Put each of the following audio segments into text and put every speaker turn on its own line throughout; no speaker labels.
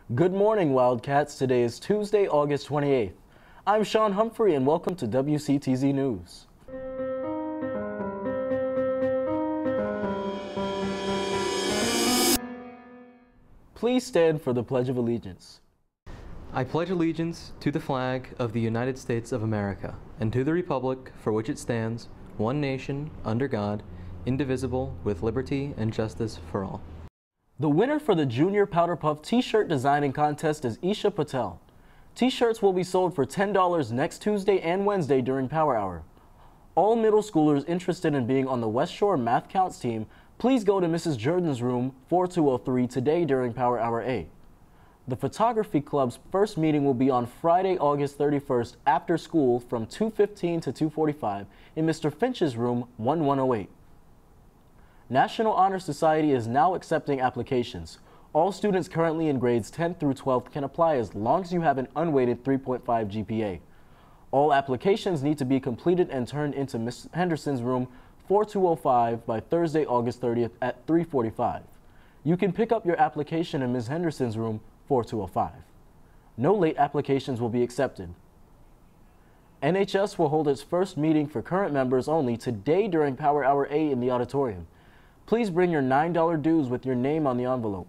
Good morning, Wildcats. Today is Tuesday, August 28th. I'm Sean Humphrey and welcome to WCTZ News. Please stand for the Pledge of Allegiance.
I pledge allegiance to the flag of the United States of America and to the republic for which it stands, one nation, under God, indivisible, with liberty and justice for all.
The winner for the Junior Powder Puff T-shirt designing contest is Isha Patel. T-shirts will be sold for $10 next Tuesday and Wednesday during Power Hour. All middle schoolers interested in being on the West Shore Math Counts team, please go to Mrs. Jordan's room 4203 today during Power Hour A. The Photography Club's first meeting will be on Friday, August 31st after school from 2:15 to 2:45 in Mr. Finch's room 1108. National Honor Society is now accepting applications. All students currently in grades 10 through 12 can apply as long as you have an unweighted 3.5 GPA. All applications need to be completed and turned into Ms. Henderson's room 4205 by Thursday, August 30th at 3:45. You can pick up your application in Ms. Henderson's room 4205. No late applications will be accepted. NHS will hold its first meeting for current members only today during Power Hour A in the auditorium. Please bring your $9 dues with your name on the envelope.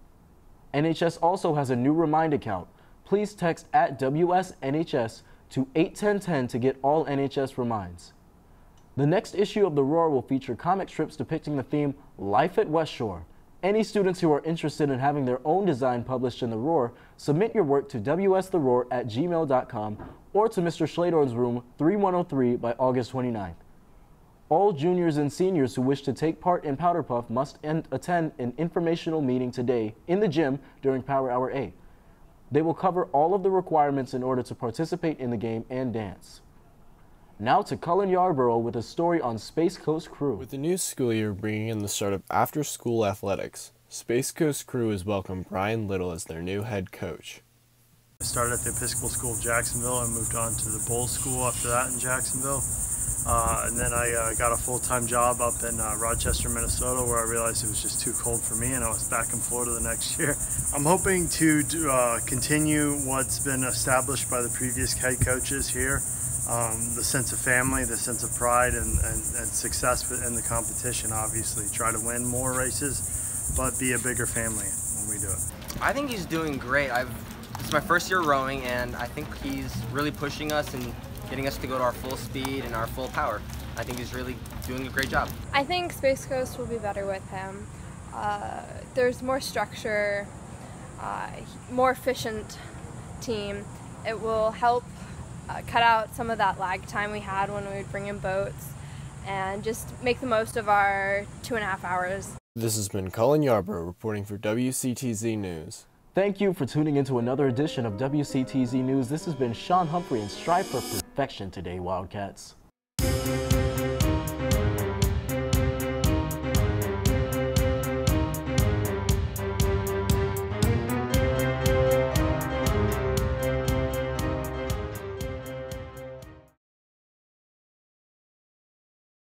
NHS also has a new Remind account. Please text at WSNHS to 81010 to get all NHS reminds. The next issue of The Roar will feature comic strips depicting the theme Life at West Shore. Any students who are interested in having their own design published in The Roar, submit your work to wstheroar@gmail.com or to Mr. Schladorn's room 3103 by August 29th. All juniors and seniors who wish to take part in Powder Puff must attend an informational meeting today in the gym during Power Hour A. They will cover all of the requirements in order to participate in the game and dance. Now to Cullen Yarborough with a story on Space Coast Crew.
With the new school year bringing in the start of after-school athletics, Space Coast Crew has welcomed Brian Little as their new head coach.
I started at the Episcopal School of Jacksonville and moved on to the Bolles School after that in Jacksonville. And then I got a full-time job up in Rochester, Minnesota, where I realized it was just too cold for me, and I was back in Florida the next year. I'm hoping to continue what's been established by the previous head coaches here, the sense of family, the sense of pride, and success in the competition, obviously. Try to win more races, but be a bigger family when we do it.
I think he's doing great. It's my first year rowing, and I think he's really pushing us and getting us to go to our full speed and our full power. I think he's really doing a great job.
I think Space Coast will be better with him. There's more structure, more efficient team. It will help cut out some of that lag time we had when we would bring in boats and just make the most of our 2.5 hours.
This has been Cullen Yarborough reporting for WCTZ News.
Thank you for tuning into another edition of WCTZ News. This has been Sean Humphrey and strive for perfection today, Wildcats.